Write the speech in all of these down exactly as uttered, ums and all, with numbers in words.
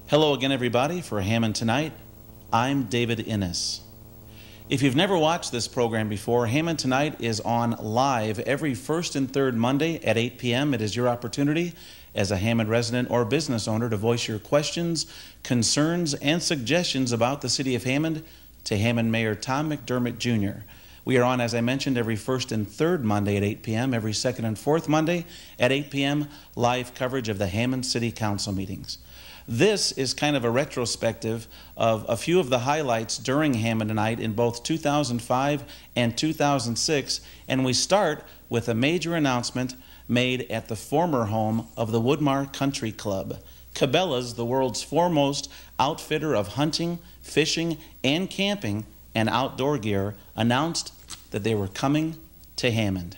Hello again, everybody. For Hammond Tonite, I'm David Innes. If you've never watched this program before, Hammond Tonite is on live every first and third Monday at eight p m It is your opportunity as a Hammond resident or business owner to voice your questions, concerns, and suggestions about the city of Hammond to Hammond Mayor Tom McDermott, Junior We are on, as I mentioned, every first and third Monday at eight p m, every second and fourth Monday at eight p m, live coverage of the Hammond City Council meetings. This is kind of a retrospective of a few of the highlights during Hammond Tonite in both two thousand five and two thousand six, and we start with a major announcement made at the former home of the Woodmar Country Club. Cabela's, the world's foremost outfitter of hunting, fishing, and camping and outdoor gear, announced that they were coming to Hammond.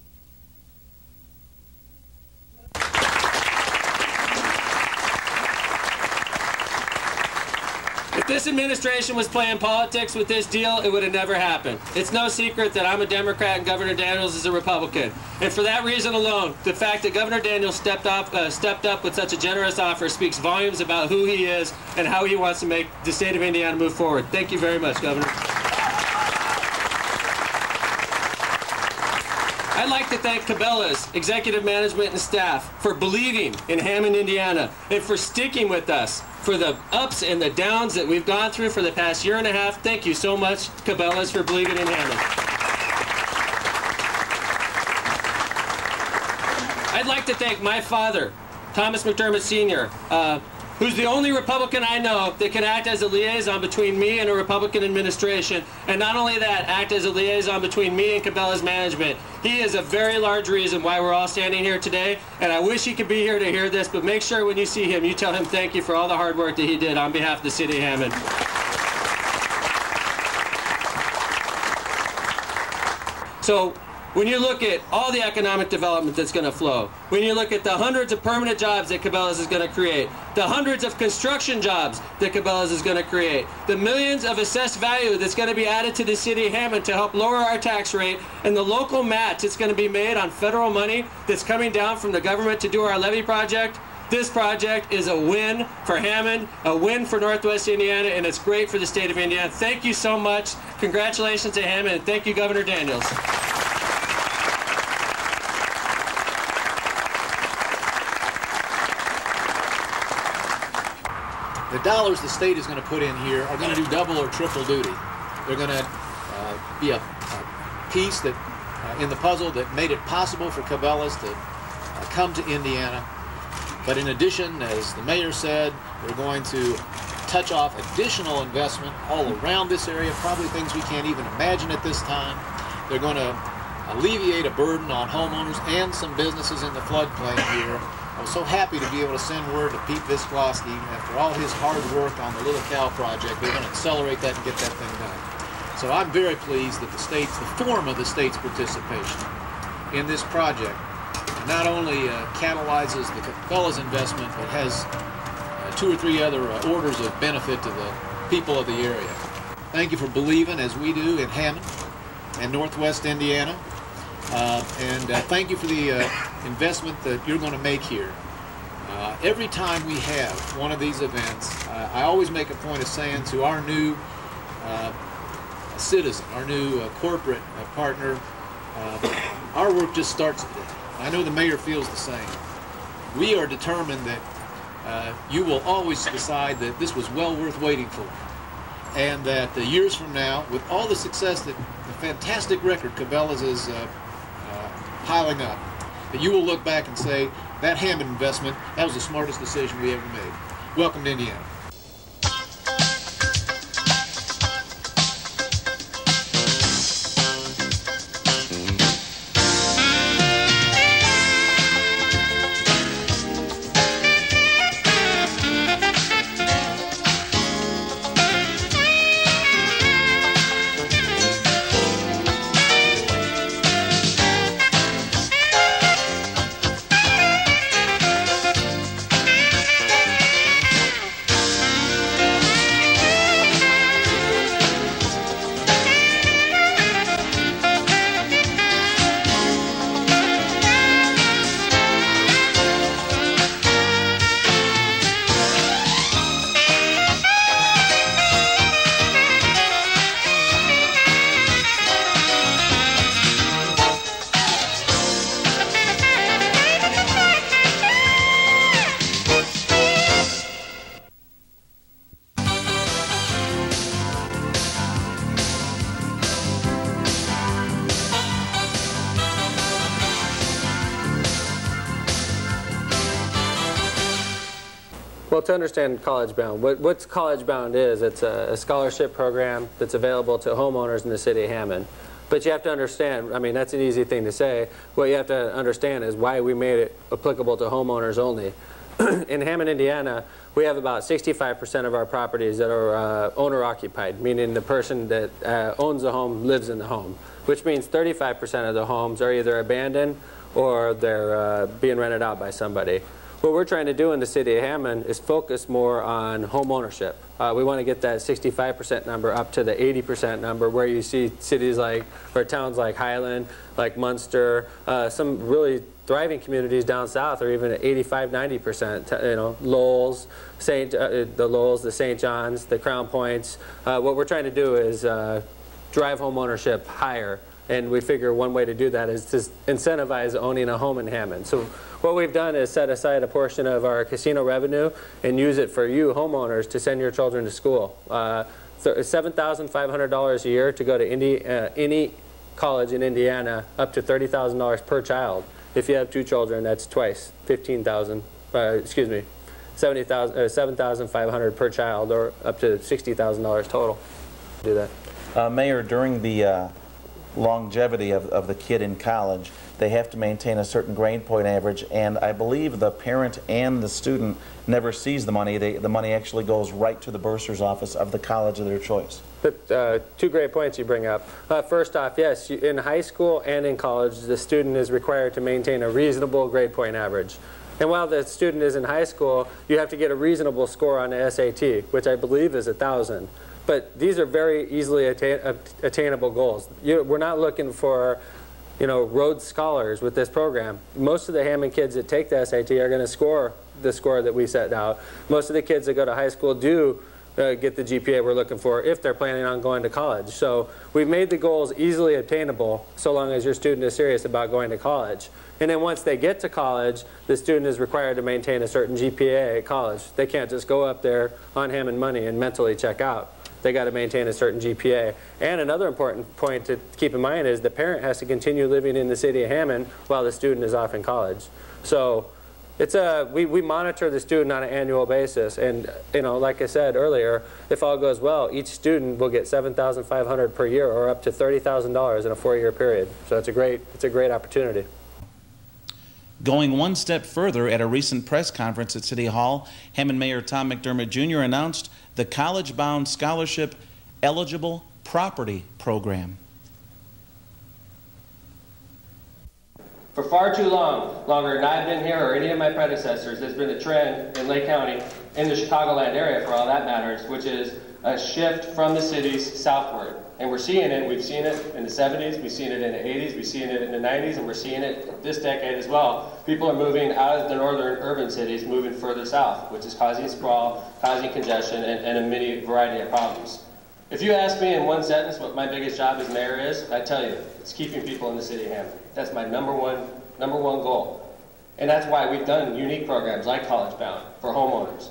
If this administration was playing politics with this deal, it would have never happened. It's no secret that I'm a Democrat and Governor Daniels is a Republican. And for that reason alone, the fact that Governor Daniels stepped up, uh, stepped up with such a generous offer speaks volumes about who he is and how he wants to make the state of Indiana move forward. Thank you very much, Governor. I'd like to thank Cabela's executive management and staff for believing in Hammond, Indiana, and for sticking with us for the ups and the downs that we've gone through for the past year and a half. Thank you so much, Cabela's, for believing in Hammond. I'd like to thank my father, Thomas McDermott, Senior, uh, who's the only Republican I know that can act as a liaison between me and a Republican administration, and not only that, act as a liaison between me and Cabela's management. He is a very large reason why we're all standing here today, and I wish he could be here to hear this, but make sure when you see him, you tell him thank you for all the hard work that he did on behalf of the city of Hammond. So, when you look at all the economic development that's going to flow, when you look at the hundreds of permanent jobs that Cabela's is going to create, the hundreds of construction jobs that Cabela's is going to create, the millions of assessed value that's going to be added to the city of Hammond to help lower our tax rate, and the local match that's going to be made on federal money that's coming down from the government to do our levee project, this project is a win for Hammond, a win for Northwest Indiana, and it's great for the state of Indiana. Thank you so much. Congratulations to Hammond, and thank you, Governor Daniels. The dollars the state is going to put in here are going to do double or triple duty. They're going to uh, be a, a piece that uh, in the puzzle that made it possible for Cabela's to uh, come to Indiana. But in addition, as the mayor said, they're going to touch off additional investment all around this area, probably things we can't even imagine at this time. They're going to alleviate a burden on homeowners and some businesses in the floodplain here. I was so happy to be able to send word to Pete Visklosky, after all his hard work on the Little Cow project, we're going to accelerate that and get that thing done. So I'm very pleased that the state's, the form of the state's participation in this project not only uh, catalyzes the Cabela's investment, but has uh, two or three other uh, orders of benefit to the people of the area. Thank you for believing, as we do, in Hammond and Northwest Indiana. Uh, and uh, thank you for the uh, investment that you're going to make here. Uh, every time we have one of these events, uh, I always make a point of saying to our new uh, citizen, our new uh, corporate uh, partner, uh, our work just starts today. I know the mayor feels the same. We are determined that uh, you will always decide that this was well worth waiting for, and that the years from now, with all the success, that the fantastic record Cabela's is uh, piling up, that you will look back and say, that Hammond investment, that was the smartest decision we ever made. Welcome to Indiana. Well, to understand College Bound, what what's College Bound is, it's a, a scholarship program that's available to homeowners in the city of Hammond. But you have to understand, I mean, that's an easy thing to say. What you have to understand is why we made it applicable to homeowners only. In Hammond, Indiana, we have about sixty-five percent of our properties that are uh, owner-occupied, meaning the person that uh, owns the home lives in the home, which means thirty-five percent of the homes are either abandoned or they're uh, being rented out by somebody. What we're trying to do in the city of Hammond is focus more on home ownership. Uh, we want to get that sixty-five percent number up to the eighty percent number, where you see cities like, or towns like Highland, like Munster, uh, some really thriving communities down south are even at eighty-five, ninety percent. You know, Lowell's, Saint, uh, the Lowell's, the Saint John's, the Crown Points. Uh, what we're trying to do is uh, drive home ownership higher. And we figure one way to do that is to incentivize owning a home in Hammond. So what we've done is set aside a portion of our casino revenue and use it for you homeowners to send your children to school. Uh, seven thousand five hundred dollars a year to go to Indi uh, any college in Indiana, up to thirty thousand dollars per child. If you have two children, that's twice, fifteen thousand dollars, uh, excuse me, seventy thousand, uh, seven thousand five hundred dollars per child, or up to sixty thousand dollars total. Do that. Uh, Mayor, during the uh longevity of, of the kid in college, they have to maintain a certain grade point average, and I believe the parent and the student never sees the money. They, the money actually goes right to the bursar's office of the college of their choice. But, uh, two great points you bring up. Uh, first off, yes, you, in high school and in college, the student is required to maintain a reasonable grade point average. And while the student is in high school, you have to get a reasonable score on the S A T, which I believe is a thousand. But these are very easily attain attainable goals. You, we're not looking for, you know, Rhodes Scholars with this program. Most of the Hammond kids that take the S A T are going to score the score that we set out. Most of the kids that go to high school do uh, get the G P A we're looking for if they're planning on going to college. So we've made the goals easily obtainable so long as your student is serious about going to college. And then once they get to college, the student is required to maintain a certain G P A at college. They can't just go up there on Hammond money and mentally check out. They got to maintain a certain G P A. And another important point to keep in mind is the parent has to continue living in the city of Hammond while the student is off in college. So it's a, we, we monitor the student on an annual basis. And, you know, like I said earlier, if all goes well, each student will get seven thousand five hundred dollars per year, or up to thirty thousand dollars in a four-year period. So it's a great, it's a great opportunity. Going one step further, at a recent press conference at City Hall, Hammond Mayor Tom McDermott Junior announced the College Bound Scholarship Eligible Property Program. For far too long, longer than I've been here or any of my predecessors, there's been a trend in Lake County, in the Chicagoland area for all that matters, which is a shift from the cities southward. And we're seeing it, we've seen it in the seventies, we've seen it in the eighties, we've seen it in the nineties, and we're seeing it this decade as well. People are moving out of the northern urban cities, moving further south, which is causing sprawl, causing congestion, and, and a many variety of problems. If you ask me in one sentence what my biggest job as mayor is, I tell you, it's keeping people in the city of Hammond. That's my number one, number one goal. And that's why we've done unique programs like College Bound for homeowners.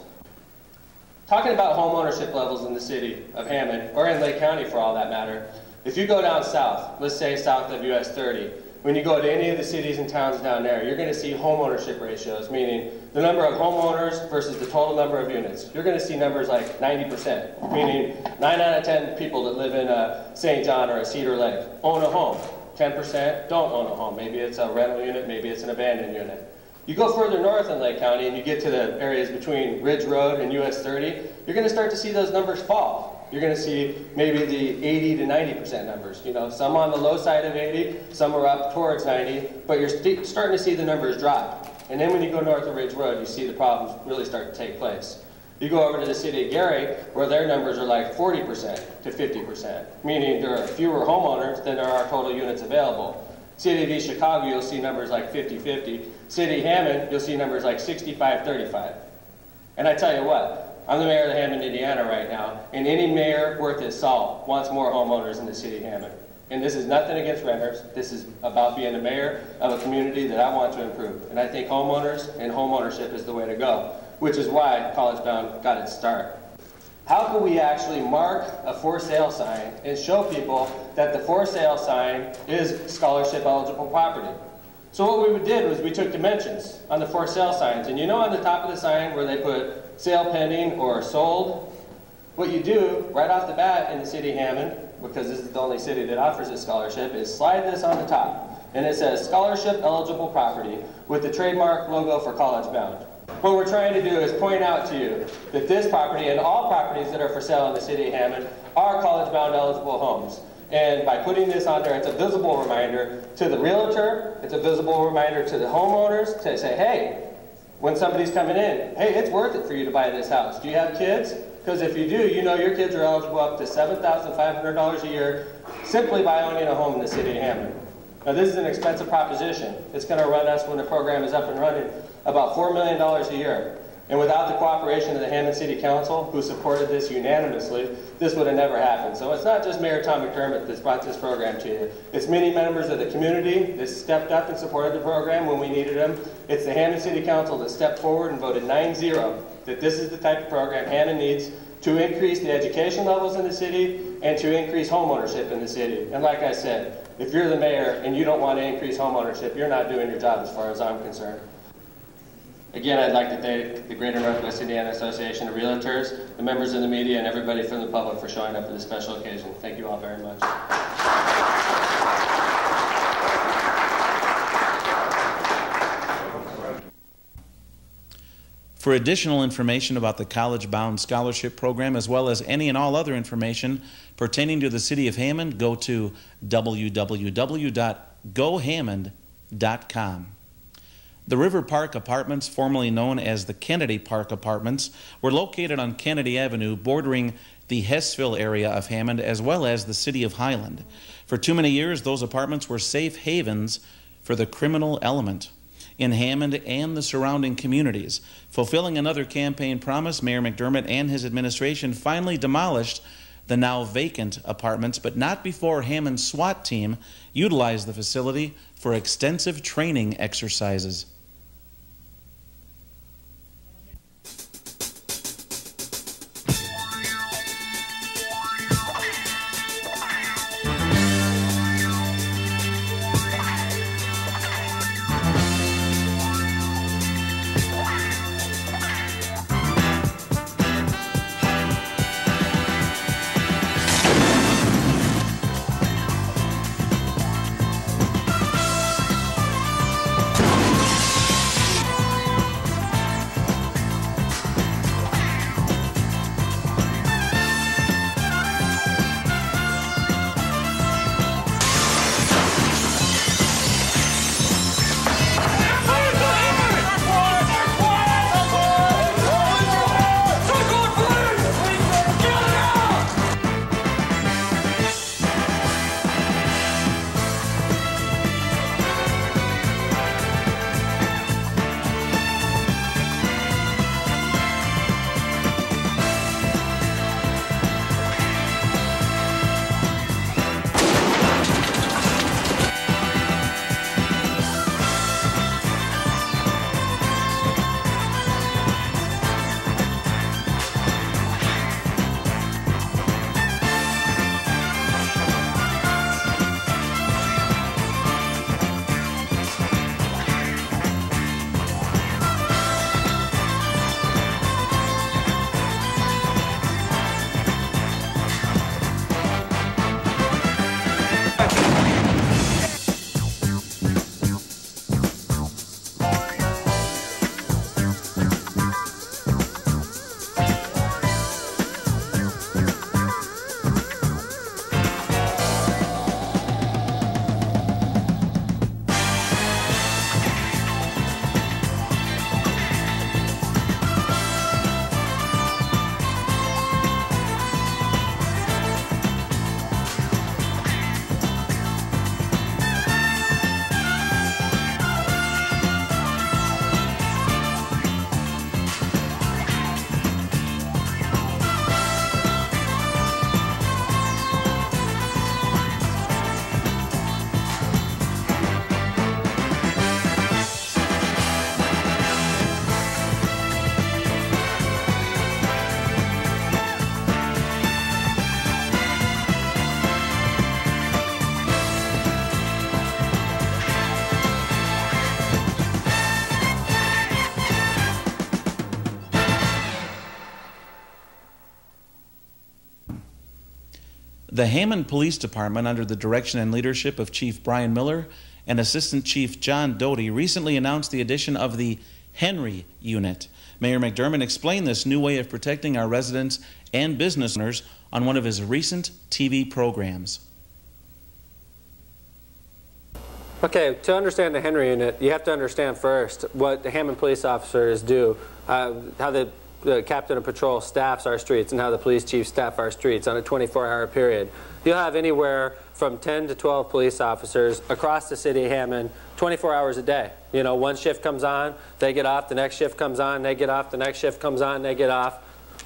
Talking about home ownership levels in the city of Hammond, or in Lake County for all that matter, if you go down south, let's say south of U S thirty, when you go to any of the cities and towns down there, you're going to see home ownership ratios, meaning the number of homeowners versus the total number of units. You're going to see numbers like ninety percent, meaning nine out of ten people that live in a Saint John or a Cedar Lake own a home. ten percent don't own a home. Maybe it's a rental unit, maybe it's an abandoned unit. You go further north in Lake County and you get to the areas between Ridge Road and U S thirty, you're going to start to see those numbers fall. You're going to see maybe the eighty to ninety percent numbers. You know, some on the low side of eighty, some are up towards ninety, but you're st starting to see the numbers drop. And then when you go north of Ridge Road, you see the problems really start to take place. You go over to the city of Gary, where their numbers are like forty percent to fifty percent, meaning there are fewer homeowners than there are total units available. City of East Chicago, you'll see numbers like fifty fifty. City of Hammond, you'll see numbers like sixty-five thirty-five. And I tell you what, I'm the mayor of Hammond, Indiana right now, and any mayor worth his salt wants more homeowners in the city of Hammond. And this is nothing against renters. This is about being a mayor of a community that I want to improve. And I think homeowners and home ownership is the way to go, which is why College Bound got its start. How can we actually mark a for sale sign and show people that the for sale sign is scholarship eligible property? So what we did was we took dimensions on the for sale signs. And you know on the top of the sign where they put sale pending or sold? What you do right off the bat in the city of Hammond, because this is the only city that offers this scholarship, is slide this on the top. And it says scholarship eligible property with the trademark logo for College Bound. What we're trying to do is point out to you that this property and all properties that are for sale in the city of Hammond are College Bound eligible homes. And by putting this on there, it's a visible reminder to the realtor, it's a visible reminder to the homeowners to say, hey, when somebody's coming in, hey, it's worth it for you to buy this house. Do you have kids? Because if you do, you know your kids are eligible up to seven thousand five hundred dollars a year simply by owning a home in the city of Hammond. Now this is an expensive proposition. It's going to run us, when the program is up and running, about four million dollars a year. And without the cooperation of the Hammond City Council, who supported this unanimously, this would have never happened. So it's not just Mayor Tom McDermott that's brought this program to you. It's many members of the community that stepped up and supported the program when we needed them. It's the Hammond City Council that stepped forward and voted nine zero that this is the type of program Hammond needs to increase the education levels in the city and to increase homeownership in the city. And like I said, if you're the mayor and you don't want to increase homeownership, you're not doing your job as far as I'm concerned. Again, I'd like to thank the Greater Northwest Indiana Association of Realtors, the members of the media, and everybody from the public for showing up for this special occasion. Thank you all very much. For additional information about the College Bound Scholarship Program, as well as any and all other information pertaining to the City of Hammond, go to w w w dot go hammond dot com. The River Park Apartments, formerly known as the Kennedy Park Apartments, were located on Kennedy Avenue, bordering the Hessville area of Hammond, as well as the city of Highland. For too many years, those apartments were safe havens for the criminal element in Hammond and the surrounding communities. Fulfilling another campaign promise, Mayor McDermott and his administration finally demolished the now vacant apartments, but not before Hammond's SWAT team utilized the facility for extensive training exercises. The Hammond Police Department, under the direction and leadership of Chief Brian Miller and Assistant Chief John Doty, recently announced the addition of the Henry Unit. Mayor McDermott explained this new way of protecting our residents and business owners on one of his recent T V programs. Okay, to understand the Henry Unit, you have to understand first what the Hammond police officers do, uh, how the, the captain of patrol staffs our streets, and how the police chief staff our streets on a twenty-four hour period. You'll have anywhere from ten to twelve police officers across the city of Hammond twenty-four hours a day. You know, one shift comes on, they get off, the next shift comes on, they get off, the next shift comes on, they get off,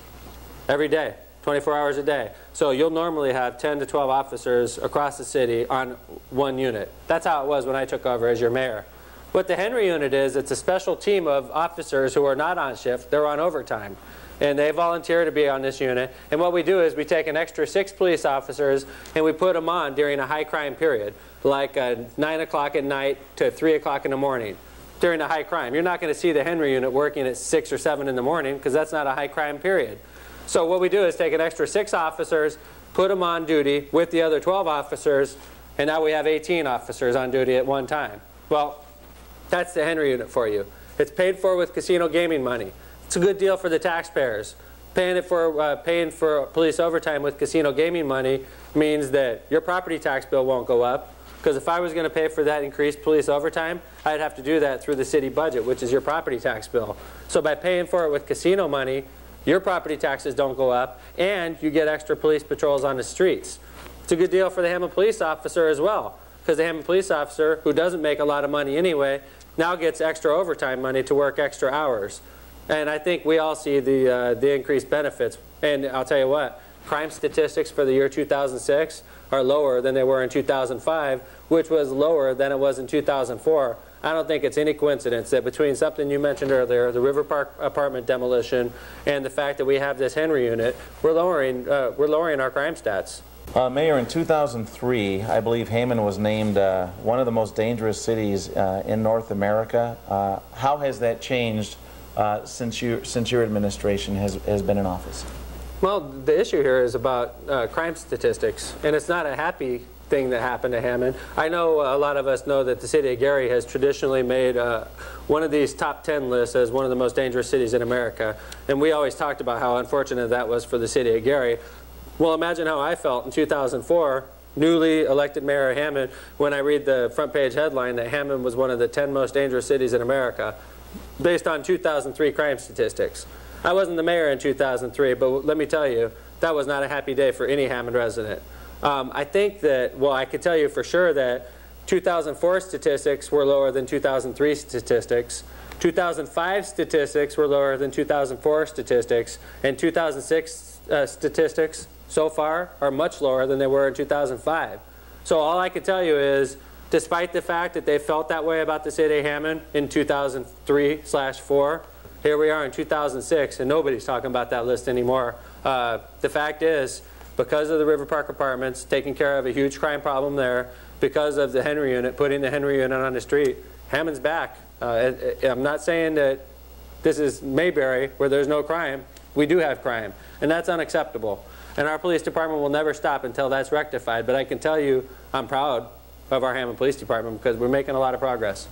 every day. twenty-four hours a day. So you'll normally have ten to twelve officers across the city on one unit. That's how it was when I took over as your mayor. What the Henry Unit is, it's a special team of officers who are not on shift, they're on overtime. And they volunteer to be on this unit. And what we do is we take an extra six police officers and we put them on during a high crime period, like uh, nine o'clock at night to three o'clock in the morning. During a high crime. You're not going to see the Henry Unit working at six or seven in the morning because that's not a high crime period. So what we do is take an extra six officers, put them on duty with the other twelve officers, and now we have eighteen officers on duty at one time. Well, that's the Henry Unit for you. It's paid for with casino gaming money. It's a good deal for the taxpayers. Paying it for uh, paying for police overtime with casino gaming money means that your property tax bill won't go up. Because if I was going to pay for that increased police overtime, I'd have to do that through the city budget, which is your property tax bill. So by paying for it with casino money, your property taxes don't go up, and you get extra police patrols on the streets. It's a good deal for the Hammond police officer as well, because the Hammond police officer, who doesn't make a lot of money anyway, now gets extra overtime money to work extra hours. And I think we all see the, uh, the increased benefits. And I'll tell you what, crime statistics for the year two thousand six are lower than they were in two thousand five, which was lower than it was in two thousand four. I don't think it's any coincidence that between something you mentioned earlier, the River Park apartment demolition, and the fact that we have this Henry Unit, we're lowering, uh, we're lowering our crime stats. Uh, Mayor, in two thousand three, I believe Hammond was named uh, one of the most dangerous cities uh, in North America. Uh, how has that changed uh, since, you, since your administration has, has been in office? Well, the issue here is about uh, crime statistics, and it's not a happy thing that happened to Hammond. I know uh, a lot of us know that the city of Gary has traditionally made uh, one of these top ten lists as one of the most dangerous cities in America, and we always talked about how unfortunate that was for the city of Gary. Well, imagine how I felt in two thousand four, newly elected mayor of Hammond, when I read the front page headline that Hammond was one of the ten most dangerous cities in America, based on two thousand three crime statistics. I wasn't the mayor in two thousand three, but let me tell you, that was not a happy day for any Hammond resident. Um, I think that, well, I could tell you for sure that two thousand four statistics were lower than two thousand three statistics. two thousand five statistics were lower than two thousand four statistics. And two thousand six uh, statistics so far are much lower than they were in two thousand five. So all I can tell you is, despite the fact that they felt that way about the city of Hammond in two thousand three slash four, here we are in two thousand six, and nobody's talking about that list anymore. Uh, the fact is, because of the River Park Apartments taking care of a huge crime problem there, because of the Henry Unit, putting the Henry Unit on the street, Hammond's back. Uh, I'm not saying that this is Mayberry where there's no crime. We do have crime, and that's unacceptable. And our police department will never stop until that's rectified. But I can tell you, I'm proud of our Hammond Police Department because we're making a lot of progress.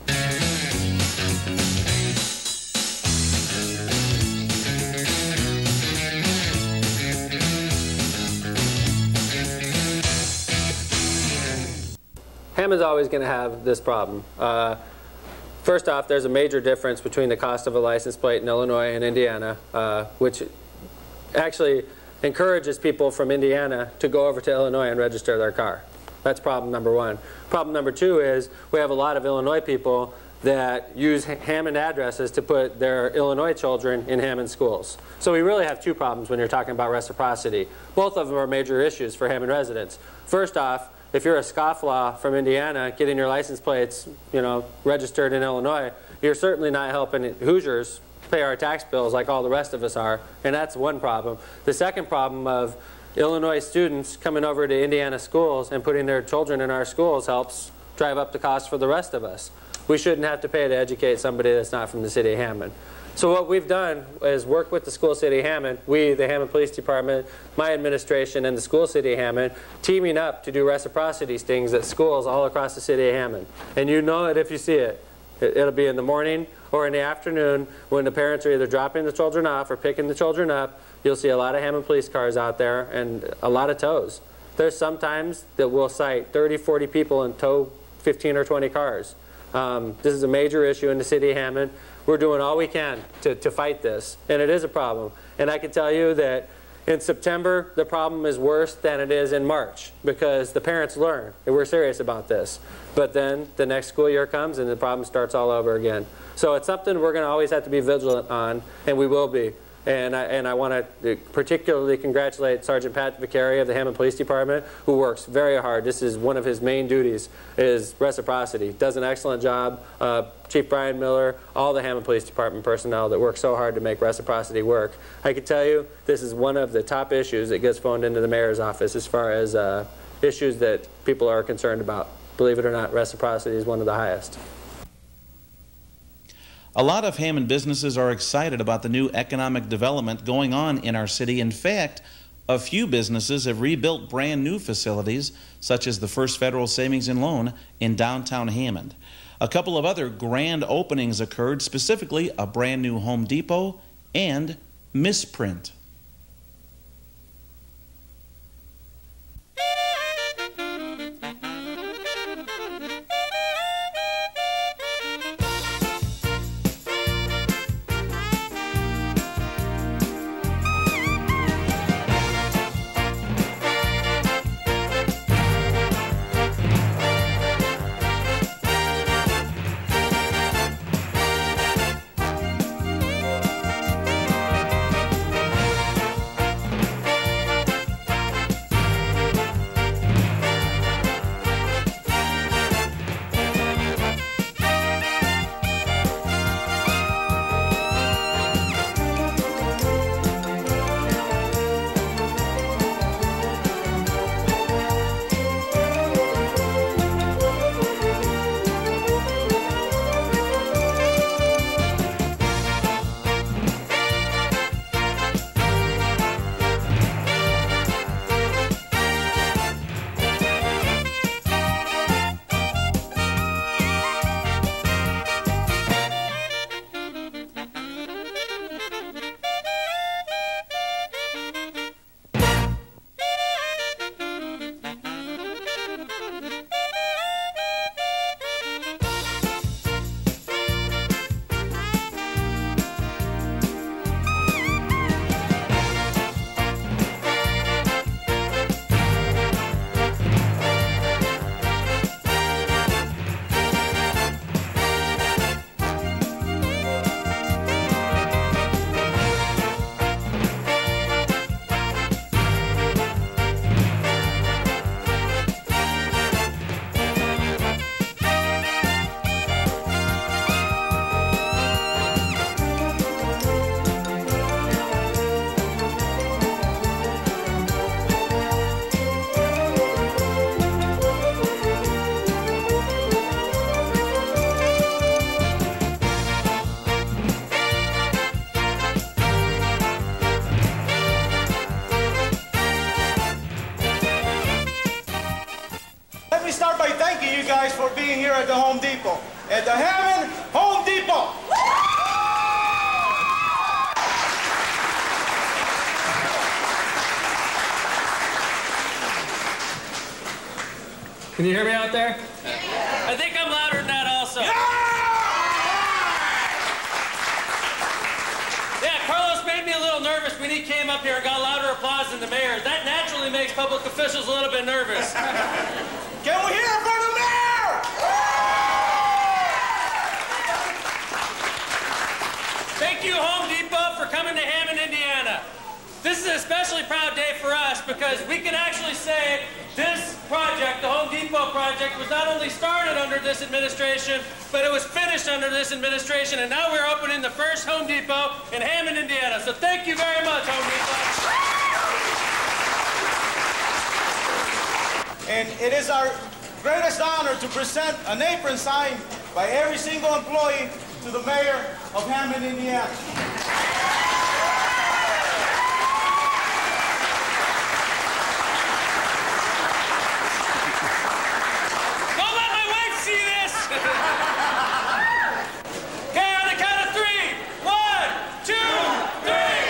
Hammond's always going to have this problem. Uh, first off, there's a major difference between the cost of a license plate in Illinois and Indiana, uh, which actually encourages people from Indiana to go over to Illinois and register their car. That's problem number one. Problem number two is we have a lot of Illinois people that use Hammond addresses to put their Illinois children in Hammond schools. So we really have two problems when you're talking about reciprocity. Both of them are major issues for Hammond residents. First off, if you're a scofflaw from Indiana getting your license plates, you know, registered in Illinois, you're certainly not helping Hoosiers pay our tax bills like all the rest of us are, and that's one problem. The second problem of Illinois students coming over to Indiana schools and putting their children in our schools helps drive up the cost for the rest of us. We shouldn't have to pay to educate somebody that's not from the city of Hammond. So what we've done is work with the school city of Hammond, we, the Hammond Police Department, my administration, and the school city of Hammond, teaming up to do reciprocity stings at schools all across the city of Hammond. And you know it if you see it. It'll be in the morning or in the afternoon when the parents are either dropping the children off or picking the children up. You'll see a lot of Hammond police cars out there and a lot of tows. There's sometimes that we'll cite thirty, forty people and tow fifteen or twenty cars. Um, this is a major issue in the city of Hammond. We're doing all we can to, to fight this, and it is a problem. And I can tell you that in September, the problem is worse than it is in March because the parents learn that we're serious about this. But then the next school year comes and the problem starts all over again. So it's something we're going to always have to be vigilant on, and we will be. And I, and I want to particularly congratulate Sergeant Pat Vicari of the Hammond Police Department, who works very hard. This is one of his main duties, is reciprocity. Does an excellent job. Uh, Chief Brian Miller, all the Hammond Police Department personnel that work so hard to make reciprocity work. I can tell you this is one of the top issues that gets phoned into the mayor's office as far as uh, issues that people are concerned about. Believe it or not, reciprocity is one of the highest. A lot of Hammond businesses are excited about the new economic development going on in our city. In fact, a few businesses have rebuilt brand new facilities, such as the First Federal Savings and Loan in downtown Hammond. A couple of other grand openings occurred, specifically a brand new Home Depot and Misprint. For being here at the Home Depot. At the Hammond Home Depot. Can you hear me out there? I think I'm louder than that also. Yeah! Yeah, Carlos made me a little nervous when he came up here and got louder applause than the mayor. That naturally makes public officials a little bit nervous. Can we hear it for the mayor? Thank you, Home Depot, for coming to Hammond, Indiana. This is an especially proud day for us because we can actually say this project, the Home Depot project, was not only started under this administration, but it was finished under this administration, and now we're opening the first Home Depot in Hammond, Indiana. So thank you very much, Home Depot. And it is our greatest honor to present an apron signed by every single employee to the mayor of Hammond, Indiana. Don't let my wife see this! Okay, on the count of three. One, two, three!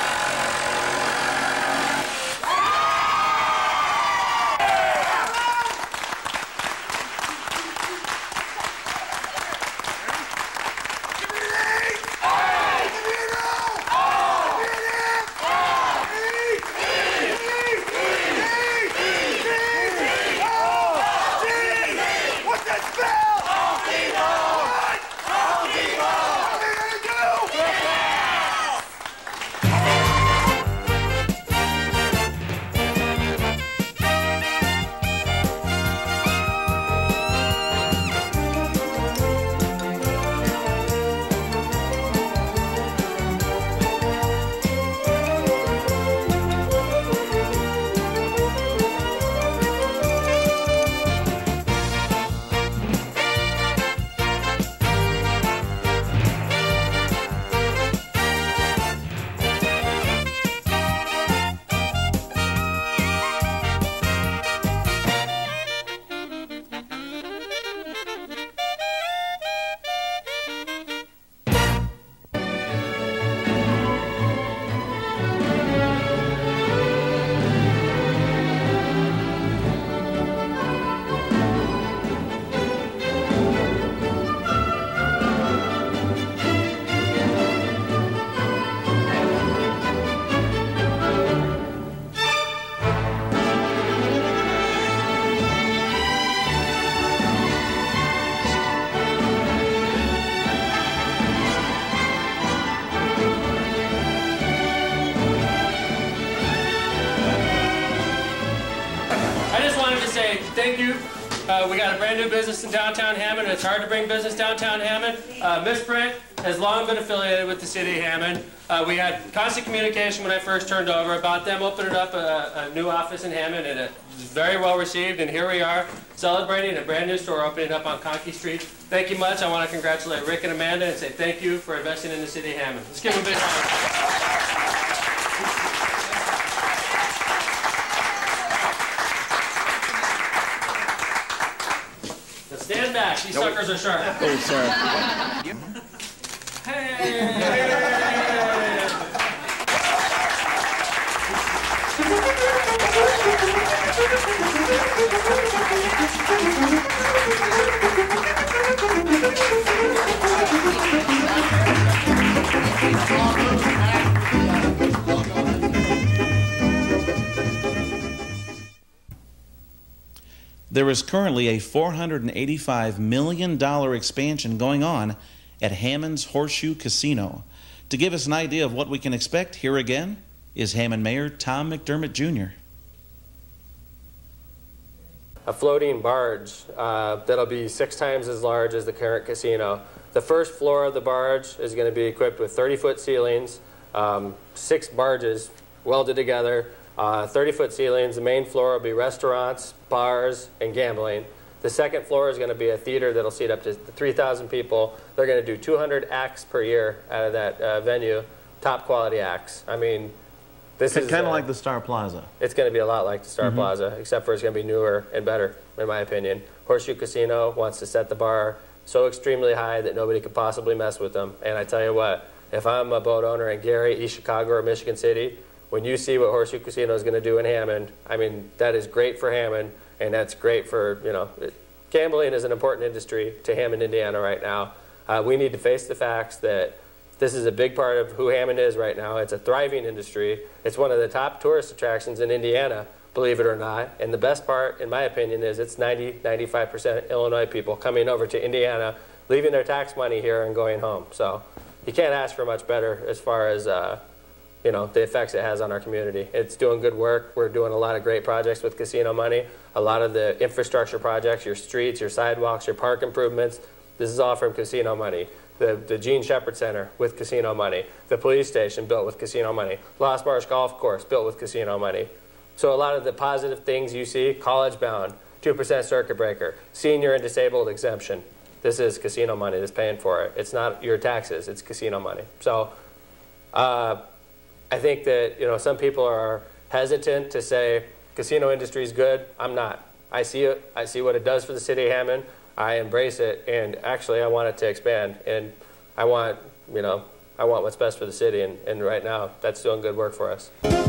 Thank you. Uh, we got a brand new business in downtown Hammond. It's hard to bring business downtown Hammond. Uh, Misprint has long been affiliated with the city of Hammond. Uh, we had constant communication when I first turned over about them opening up a, a new office in Hammond, and it was very well received. And here we are, celebrating a brand new store opening up on Conkey Street. Thank you much. I want to congratulate Rick and Amanda and say thank you for investing in the city of Hammond. Let's give them a big round. Stand back. These nope. suckers are sharp. Oh, sorry. Hey! There is currently a four hundred eighty-five million dollars expansion going on at Hammond's Horseshoe Casino. To give us an idea of what we can expect, here again is Hammond Mayor Tom McDermott, Junior A floating barge uh, that'll be six times as large as the current casino. The first floor of the barge is going to be equipped with thirty foot ceilings, um, six barges welded together. Uh, thirty foot ceilings. The main floor will be restaurants, bars, and gambling. The second floor is going to be a theater that'll seat up to three thousand people. They're going to do two hundred acts per year out of that uh, venue, top quality acts. I mean, this it's is kind of uh, like the Star Plaza. It's going to be a lot like the Star mm-hmm. Plaza, except for it's going to be newer and better, in my opinion. Horseshoe Casino wants to set the bar so extremely high that nobody could possibly mess with them. And I tell you what, if I'm a boat owner in Gary, East Chicago, or Michigan City, when you see what Horseshoe Casino is going to do in Hammond, I mean, that is great for Hammond, and that's great for, you know, it, gambling is an important industry to Hammond, Indiana right now. Uh, we need to face the facts that this is a big part of who Hammond is right now. It's a thriving industry. It's one of the top tourist attractions in Indiana, believe it or not. And the best part, in my opinion, is it's ninety, ninety-five percent Illinois people coming over to Indiana, leaving their tax money here and going home. So you can't ask for much better as far as uh, you know, the effects it has on our community. It's doing good work. We're doing a lot of great projects with casino money. A lot of the infrastructure projects, your streets, your sidewalks, your park improvements, this is all from casino money. The, the Gene Shepherd Center with casino money. The police station built with casino money. Lost Marsh Golf Course built with casino money. So a lot of the positive things you see, college bound, two percent circuit breaker, senior and disabled exemption. this is casino money that's paying for it. It's not your taxes, it's casino money. So uh, I think that, you know, some people are hesitant to say casino industry is good. I'm not. I see it. I see what it does for the city of Hammond. I embrace it, and actually I want it to expand. And I want, you know, I want what's best for the city, and, and right now that's doing good work for us.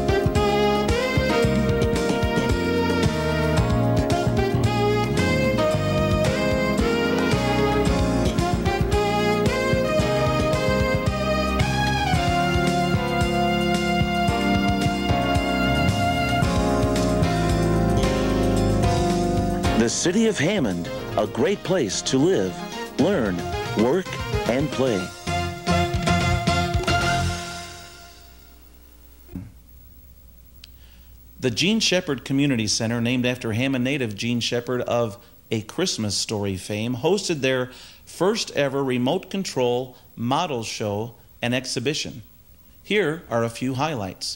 The city of Hammond, a great place to live, learn, work, and play. The Gene Shepherd Community Center, named after Hammond native Gene Shepherd of A Christmas Story fame, hosted their first ever remote control model show and exhibition. Here are a few highlights.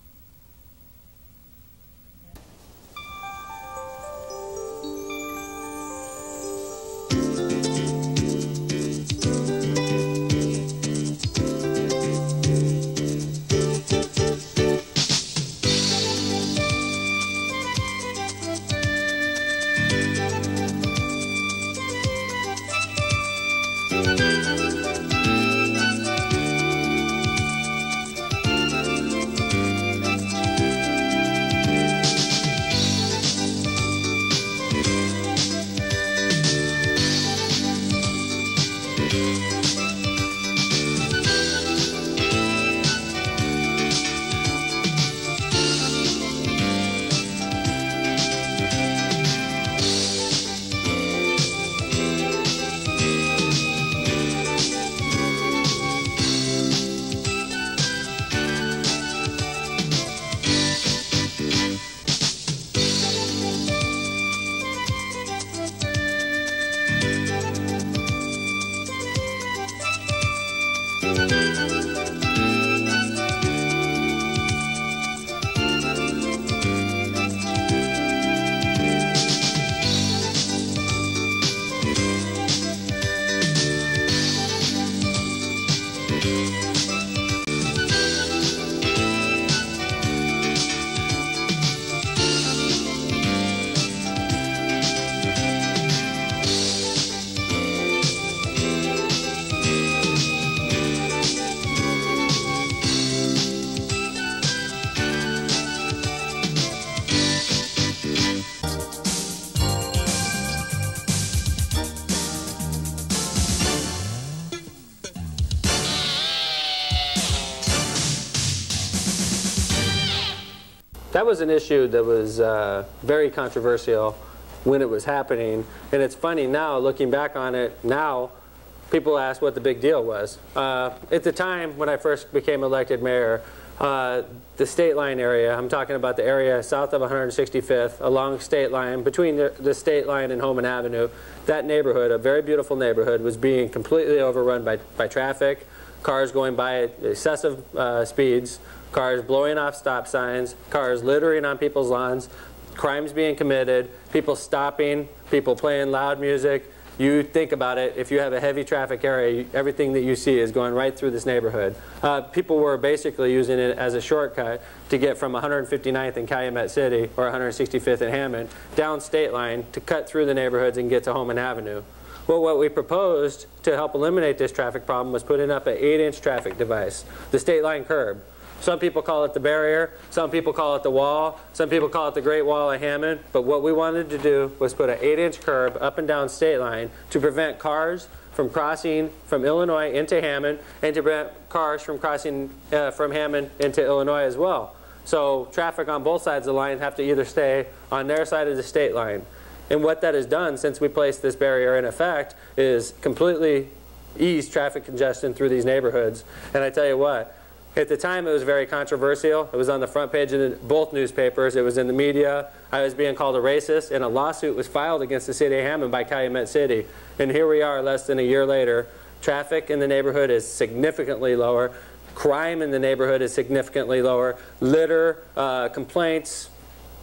That was an issue that was uh, very controversial when it was happening. And it's funny now, looking back on it now, people ask what the big deal was. Uh, at the time when I first became elected mayor, uh, the state line area, I'm talking about the area south of one hundred sixty-fifth, along state line, between the, the state line and Homan Avenue, that neighborhood, a very beautiful neighborhood, was being completely overrun by, by traffic, cars going by at excessive uh, speeds, cars blowing off stop signs, cars littering on people's lawns, crimes being committed, people stopping, people playing loud music. You think about it, if you have a heavy traffic area, everything that you see is going right through this neighborhood. Uh, people were basically using it as a shortcut to get from one hundred fifty-ninth in Calumet City or one hundred sixty-fifth in Hammond down state line to cut through the neighborhoods and get to Homan Avenue. Well, what we proposed to help eliminate this traffic problem was putting up an eight inch traffic device, the state line curb. Some people call it the barrier, some people call it the wall, some people call it the Great Wall of Hammond, but what we wanted to do was put an eight inch curb up and down state line to prevent cars from crossing from Illinois into Hammond and to prevent cars from crossing uh, from Hammond into Illinois as well. So traffic on both sides of the line have to either stay on their side of the state line. And what that has done since we placed this barrier in effect is completely ease traffic congestion through these neighborhoods. And I tell you what, at the time, it was very controversial. It was on the front page of the, both newspapers. It was in the media. I was being called a racist, and a lawsuit was filed against the city of Hammond by Calumet City. And here we are less than a year later. Traffic in the neighborhood is significantly lower. Crime in the neighborhood is significantly lower. Litter, uh, complaints,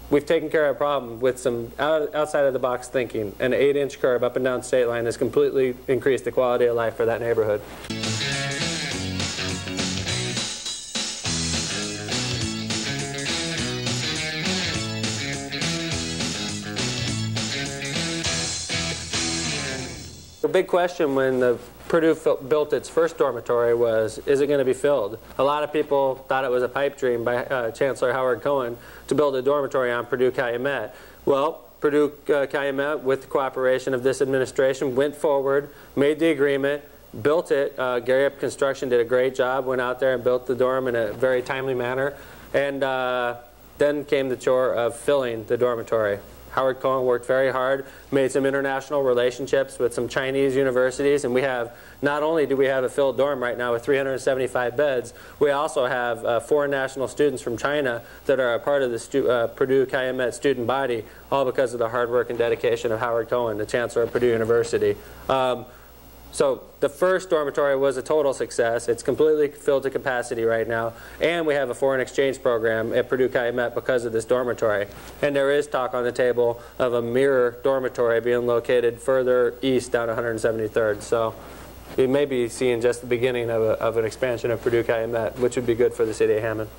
we've taken care of a problem with some out, outside of the box thinking. An eight inch curb up and down state line has completely increased the quality of life for that neighborhood. The big question when the Purdue built its first dormitory was, is it going to be filled? A lot of people thought it was a pipe dream by uh, Chancellor Howard Cohen to build a dormitory on Purdue Calumet. Well, Purdue uh, Calumet, with the cooperation of this administration, went forward, made the agreement, built it. Uh, Gary Up Construction did a great job, went out there and built the dorm in a very timely manner. And uh, then came the chore of filling the dormitory. Howard Cohen worked very hard, made some international relationships with some Chinese universities, and we have, not only do we have a filled dorm right now with three hundred seventy-five beds, we also have uh, four national students from China that are a part of the stu uh, Purdue Calumet student body, all because of the hard work and dedication of Howard Cohen, the Chancellor of Purdue University. Um, So the first dormitory was a total success. It's completely filled to capacity right now. And we have a foreign exchange program at Purdue Calumet because of this dormitory. And there is talk on the table of a mirror dormitory being located further east down one hundred seventy-third. So we may be seeing just the beginning of, a, of an expansion of Purdue Calumet, which would be good for the city of Hammond.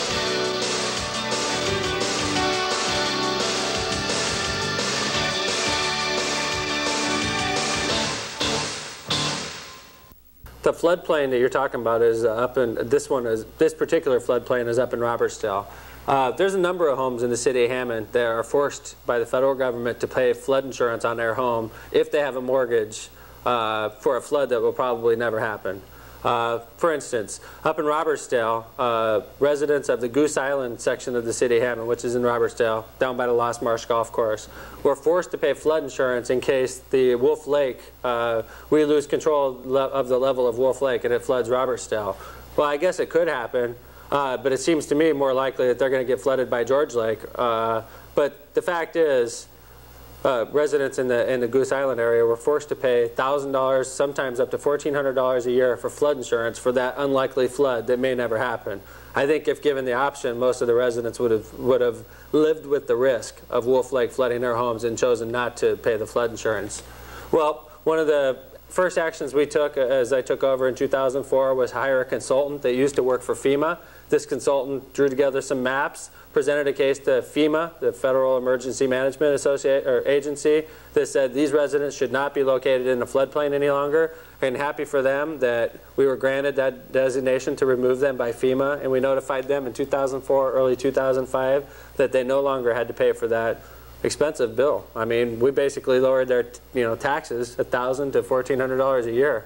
The floodplain that you're talking about is up in, this one is, this particular floodplain is up in Robertsdale. Uh, there's a number of homes in the city of Hammond that are forced by the federal government to pay flood insurance on their home if they have a mortgage uh, for a flood that will probably never happen. Uh, for instance, up in Robertsdale, uh, residents of the Goose Island section of the city of Hammond, which is in Robertsdale, down by the Lost Marsh Golf Course, were forced to pay flood insurance in case the Wolf Lake, uh, we lose control of the level of Wolf Lake and it floods Robertsdale. Well, I guess it could happen, uh, but it seems to me more likely that they're going to get flooded by George Lake. Uh, but the fact is, Uh, residents in the, in the Goose Island area were forced to pay one thousand dollars, sometimes up to fourteen hundred dollars a year for flood insurance for that unlikely flood that may never happen. I think if given the option, most of the residents would have, would have lived with the risk of Wolf Lake flooding their homes and chosen not to pay the flood insurance. Well, one of the first actions we took as I took over in two thousand four was hire a consultant that used to work for FEMA. This consultant drew together some maps, presented a case to FEMA, the Federal Emergency Management Associate, or Agency, that said these residents should not be located in a floodplain any longer, and happy for them that we were granted that designation to remove them by FEMA, and we notified them in two thousand four, early two thousand five, that they no longer had to pay for that expensive bill. I mean, we basically lowered their you know, taxes one thousand to fourteen hundred dollars a year.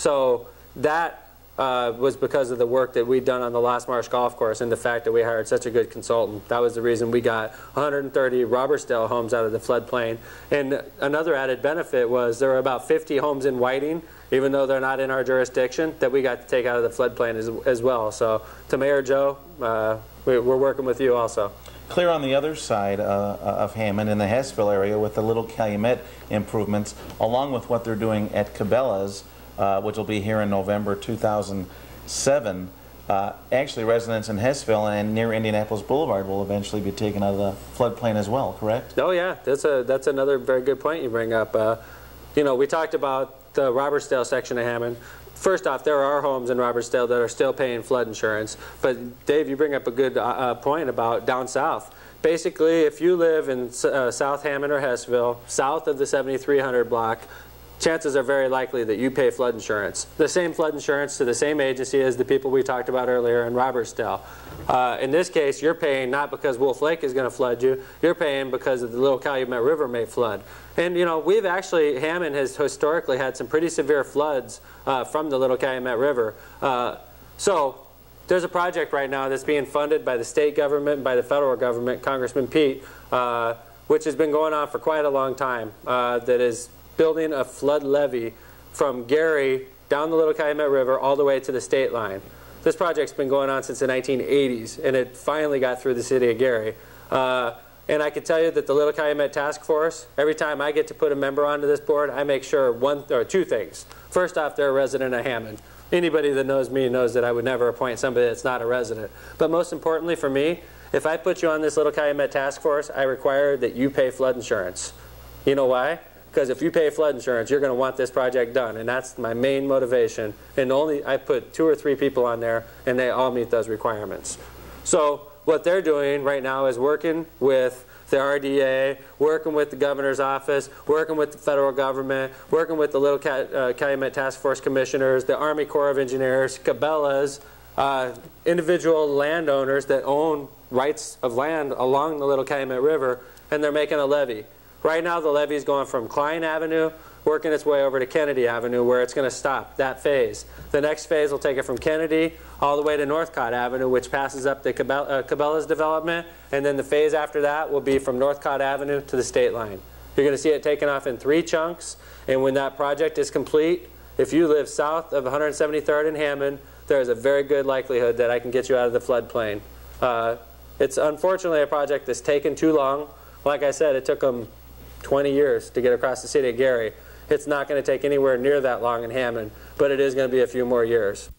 So that Uh, was because of the work that we'd done on the Lost Marsh Golf Course and the fact that we hired such a good consultant. That was the reason we got one hundred thirty Robertsdale homes out of the floodplain. And another added benefit was there were about fifty homes in Whiting, even though they're not in our jurisdiction, that we got to take out of the floodplain as, as well. So to Mayor Joe, uh, we, we're working with you also. Clear on the other side uh, of Hammond in the Hessville area with the Little Calumet improvements, along with what they're doing at Cabela's, Uh, which will be here in November two thousand seven. Uh, actually, residents in Hessville and near Indianapolis Boulevard will eventually be taken out of the floodplain as well, correct? Oh yeah, that's a that's another very good point you bring up. Uh, you know, we talked about the Robertsdale section of Hammond. First off, there are homes in Robertsdale that are still paying flood insurance. But Dave, you bring up a good uh, point about down south. Basically, if you live in uh, South Hammond or Hessville, south of the seventy-three hundred block, chances are very likely that you pay flood insurance. The same flood insurance to the same agency as the people we talked about earlier in Robertsdale. Uh, in this case, you're paying not because Wolf Lake is going to flood you, you're paying because of the Little Calumet River may flood. And you know, we've actually, Hammond has historically had some pretty severe floods uh, from the Little Calumet River. Uh, so there's a project right now that's being funded by the state government and by the federal government, Congressman Pete, uh, which has been going on for quite a long time, uh, that is building a flood levee from Gary down the Little Calumet River all the way to the state line. This project's been going on since the nineteen eighties, and it finally got through the city of Gary. Uh, and I can tell you that the Little Calumet Task Force, every time I get to put a member onto this board, I make sure one or two things. First off, they're a resident of Hammond. Anybody that knows me knows that I would never appoint somebody that's not a resident. But most importantly for me If I put you on this Little Calumet task force, I require that you pay flood insurance. You know why? Because if you pay flood insurance, you're going to want this project done, and that's my main motivation. And only I put two or three people on there, and they all meet those requirements. So what they're doing right now is working with the R D A, working with the governor's office, working with the federal government, working with the Little Cal uh, Calumet Task Force commissioners, the Army Corps of Engineers, Cabela's, uh, individual landowners that own rights of land along the Little Calumet River, and they're making a levee. Right now the levee is going from Klein Avenue, working its way over to Kennedy Avenue, where it's going to stop, that phase. The next phase will take it from Kennedy all the way to Northcott Avenue, which passes up the Cabela, uh, Cabela's development, and then the phase after that will be from Northcott Avenue to the state line. You're going to see it taken off in three chunks, and when that project is complete, if you live south of one hundred seventy-third and Hammond, there is a very good likelihood that I can get you out of the floodplain. Uh, it's unfortunately a project that's taken too long. Like I said, it took them twenty years to get across the city of Gary. It's not going to take anywhere near that long in Hammond, but it is going to be a few more years.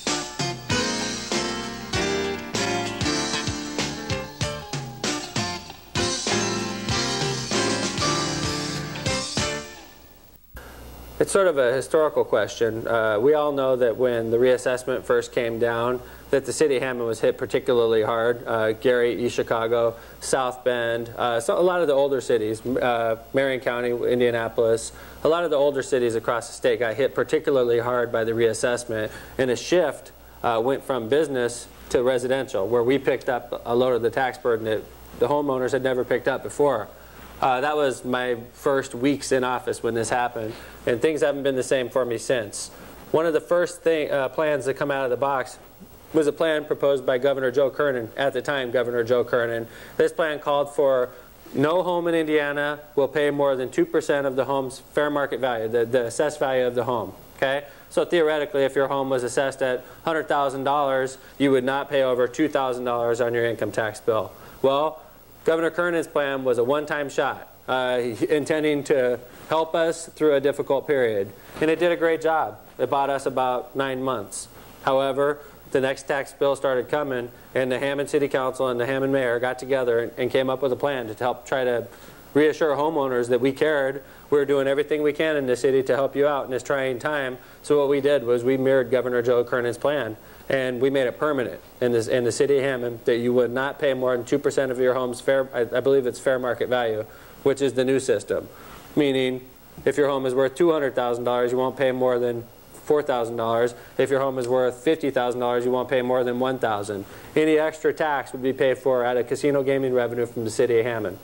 It's sort of a historical question. Uh, we all know that when the reassessment first came down, that the city of Hammond was hit particularly hard. Uh, Gary, East Chicago, South Bend, uh, so a lot of the older cities, uh, Marion County, Indianapolis, a lot of the older cities across the state got hit particularly hard by the reassessment, and a shift uh, went from business to residential, where we picked up a load of the tax burden that the homeowners had never picked up before. Uh, that was my first weeks in office when this happened, and things haven't been the same for me since. One of the first thing, uh, plans that come out of the box was a plan proposed by Governor Joe Kernan, at the time Governor Joe Kernan. This plan called for no home in Indiana will pay more than two percent of the home's fair market value, the, the assessed value of the home. Okay? So theoretically, if your home was assessed at one hundred thousand dollars, you would not pay over two thousand dollars on your income tax bill. Well, Governor Kernan's plan was a one-time shot, uh, intending to help us through a difficult period. And it did a great job. It bought us about nine months. However, the next tax bill started coming, and the Hammond City Council and the Hammond Mayor got together and, and came up with a plan to help try to reassure homeowners that we cared. We were doing everything we can in the city to help you out in this trying time. So what we did was we mirrored Governor Joe Kernan's plan, and we made it permanent in, this, in the city of Hammond that you would not pay more than two percent of your home's fair, I, I believe it's fair market value, which is the new system. Meaning, if your home is worth two hundred thousand dollars, you won't pay more than four thousand dollars. If your home is worth fifty thousand dollars, you won't pay more than one thousand dollars. Any extra tax would be paid for out of casino gaming revenue from the city of Hammond.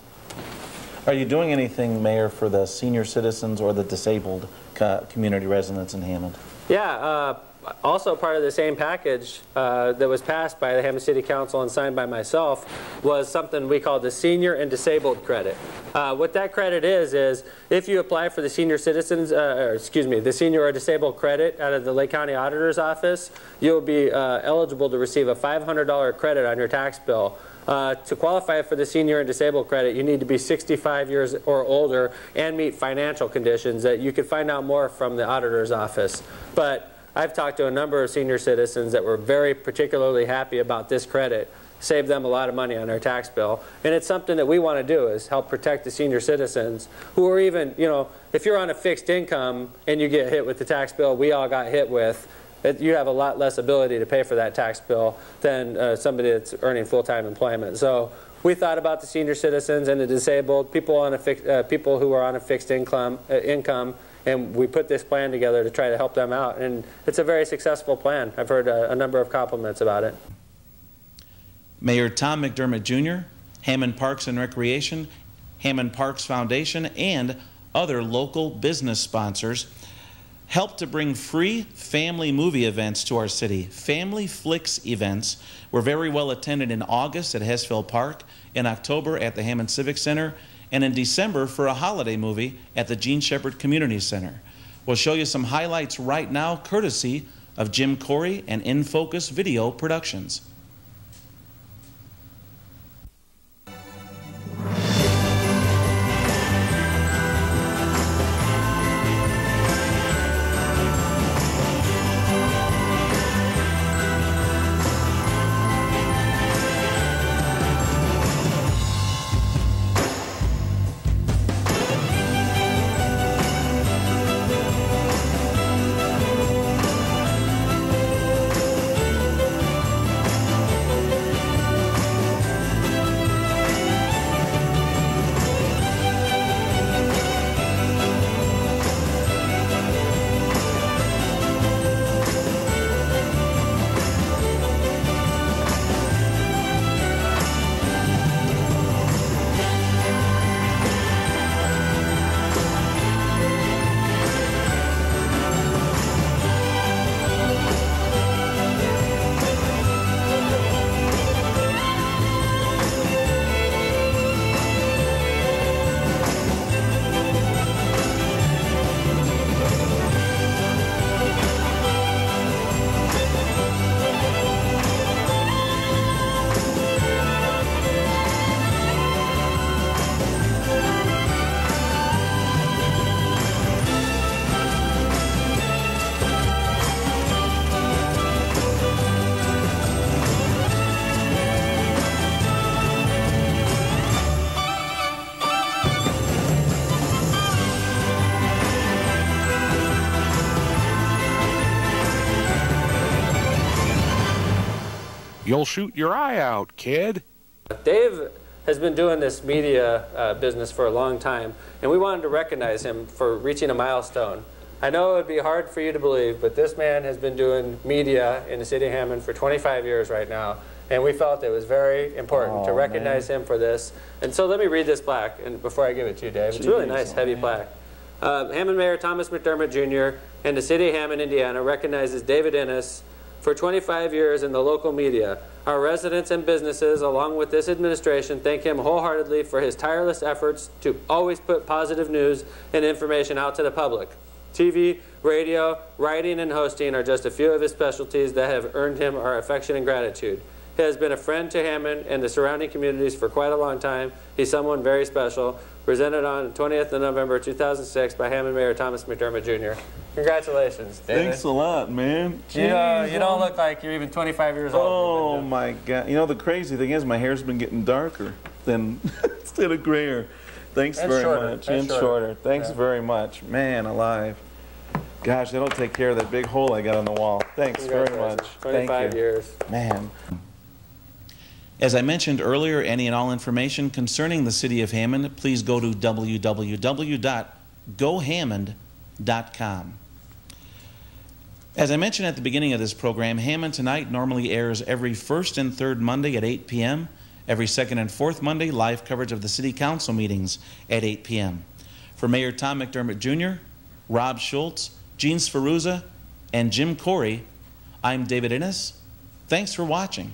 Are you doing anything, Mayor, for the senior citizens or the disabled co community residents in Hammond? Yeah, uh, also part of the same package uh, that was passed by the Hammond City Council and signed by myself was something we call the Senior and Disabled Credit. Uh, what that credit is, is if you apply for the Senior Citizens, uh, or excuse me, the Senior or Disabled Credit out of the Lake County Auditor's Office, you'll be uh, eligible to receive a five hundred dollar credit on your tax bill. Uh, to qualify for the Senior and Disabled Credit, you need to be sixty-five years or older and meet financial conditions that you can find out more from the Auditor's Office. But I've talked to a number of senior citizens that were very particularly happy about this credit. Saved them a lot of money on their tax bill. And it's something that we want to do, is help protect the senior citizens who are even, you know, if you're on a fixed income and you get hit with the tax bill we all got hit with, it, you have a lot less ability to pay for that tax bill than uh, somebody that's earning full-time employment. So we thought about the senior citizens and the disabled, people, on a fix, uh, people who are on a fixed income, uh, income, and we put this plan together to try to help them out. And it's a very successful plan. I've heard a, a number of compliments about it. Mayor Tom McDermott, Junior, Hammond Parks and Recreation, Hammond Parks Foundation, and other local business sponsors helped to bring free family movie events to our city. Family Flicks events were very well attended in August at Hessville Park, in October at the Hammond Civic Center, and in December for a holiday movie at the Gene Shepherd Community Center. We'll show you some highlights right now, courtesy of Jim Corey and In Focus Video Productions. You'll shoot your eye out, kid. Dave has been doing this media uh, business for a long time, and we wanted to recognize him for reaching a milestone. I know it would be hard for you to believe, but this man has been doing media in the city of Hammond for twenty-five years right now, and we felt it was very important oh, to recognize man. him for this. And so let me read this plaque and before I give it to you, Dave. Jeez, it's a really nice, oh, heavy man. plaque. Uh, Hammond Mayor Thomas McDermott, Junior and the city of Hammond, Indiana recognizes David Innes for twenty-five years in the local media. Our residents and businesses, along with this administration, thank him wholeheartedly for his tireless efforts to always put positive news and information out to the public. T V, radio, writing, and hosting are just a few of his specialties that have earned him our affection and gratitude. He has been a friend to Hammond and the surrounding communities for quite a long time. He's someone very special. Presented on twentieth of November two thousand six by Hammond Mayor Thomas McDermott, Junior Congratulations, David. Thanks a lot, man. You, uh, you don't look like you're even twenty-five years old. Oh, my God. You know, the crazy thing is my hair's been getting darker than instead of grayer. Thanks and very shorter. much. And, and shorter. shorter. Thanks yeah. very very much. Man, alive. Gosh, that'll take care of that big hole I got on the wall. Thanks very much. twenty-five Thank you. years. Man. As I mentioned earlier, any and all information concerning the city of Hammond, please go to w w w dot go hammond dot com. As I mentioned at the beginning of this program, Hammond Tonight normally airs every first and third Monday at eight p m Every second and fourth Monday, live coverage of the city council meetings at eight p m For Mayor Tom McDermott, Junior, Rob Schultz, Gene Sferuzza, and Jim Corey, I'm David Innes. Thanks for watching.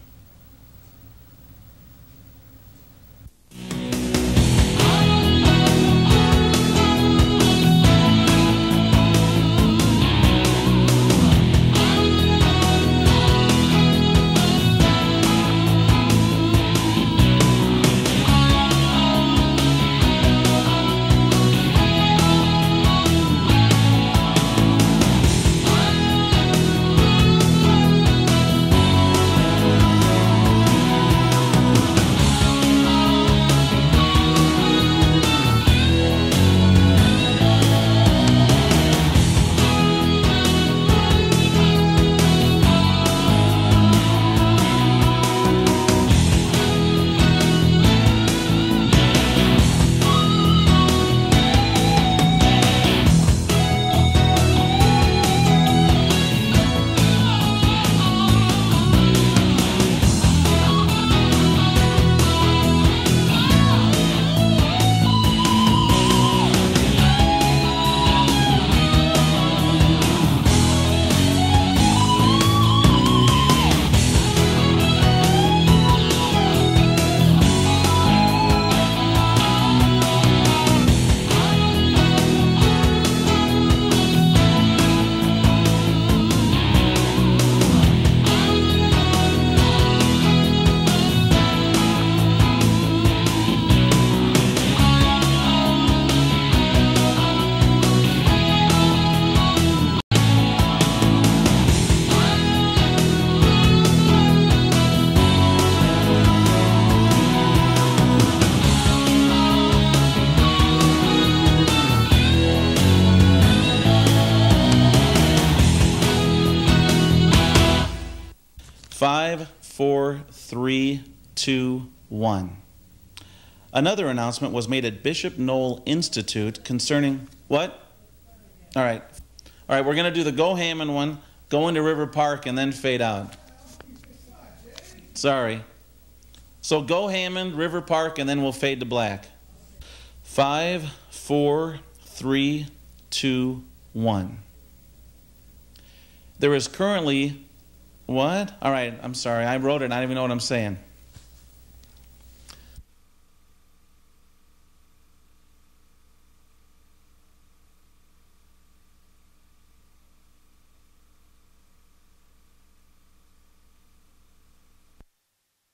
Five, four, three, two, one. Another announcement was made at Bishop Noel Institute concerning what? All right. All right, we're going to do the Go Hammond one, go into River Park, and then fade out. Sorry. So Go Hammond, River Park, and then we'll fade to black. Five, four, three, two, one. There is currently... What? All right, I'm sorry. I wrote it and I don't even know what I'm saying.